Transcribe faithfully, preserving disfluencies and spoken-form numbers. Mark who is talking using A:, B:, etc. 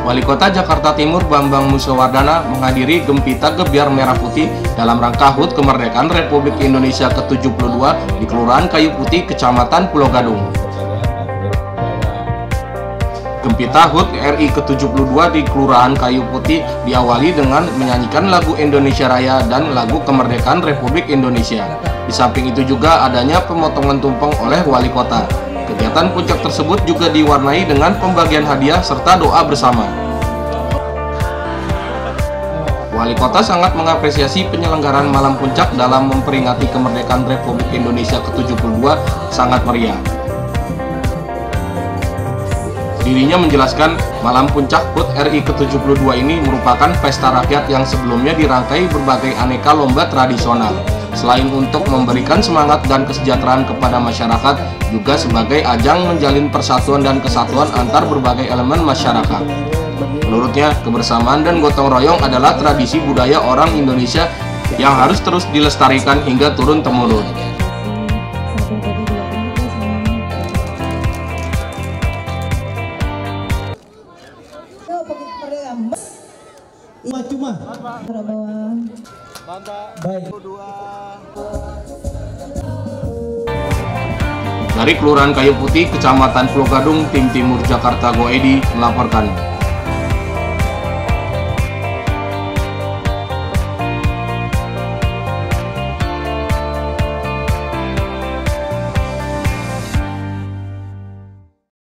A: Wali Kota Jakarta Timur Bambang Musyawardana menghadiri Gempita Gebyar Merah Putih dalam rangka H U T Kemerdekaan Republik Indonesia ke tujuh puluh dua di Kelurahan Kayu Putih, Kecamatan Pulau Gadung. Gempita H U T R I ke tujuh puluh dua di Kelurahan Kayu Putih diawali dengan menyanyikan lagu Indonesia Raya dan lagu Kemerdekaan Republik Indonesia. Di samping itu juga adanya pemotongan tumpeng oleh Wali Kota. Kegiatan puncak tersebut juga diwarnai dengan pembagian hadiah serta doa bersama. Wali Kota sangat mengapresiasi penyelenggaraan malam puncak dalam memperingati kemerdekaan Republik Indonesia ke tujuh puluh dua sangat meriah. Dirinya menjelaskan malam puncak H U T R I ke tujuh puluh dua ini merupakan pesta rakyat yang sebelumnya dirangkai berbagai aneka lomba tradisional. Selain untuk memberikan semangat dan kesejahteraan kepada masyarakat, juga sebagai ajang menjalin persatuan dan kesatuan antar berbagai elemen masyarakat. Menurutnya, kebersamaan dan gotong royong adalah tradisi budaya orang Indonesia yang harus terus dilestarikan hingga turun-temurun.
B: Cuma baik.
A: Dari Kelurahan Kayu Putih, Kecamatan Pulau Gadung, Tim Timur Jakarta Goedi melaporkan.